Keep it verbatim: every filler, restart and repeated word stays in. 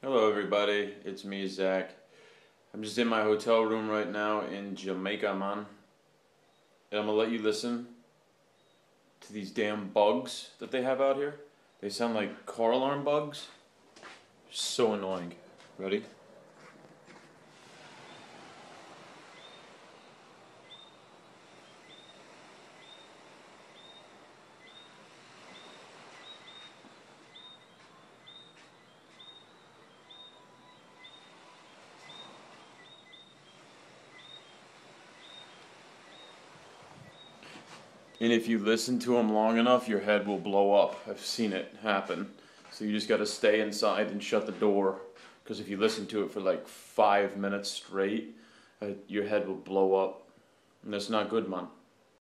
Hello everybody, it's me, Zach. I'm just in my hotel room right now in Jamaica, man. And I'm gonna let you listen to these damn bugs that they have out here. They sound like car alarm bugs. So annoying. Ready? And if you listen to them long enough, your head will blow up. I've seen it happen. So you just gotta stay inside and shut the door. Because if you listen to it for like five minutes straight, uh, your head will blow up. And that's not good, man.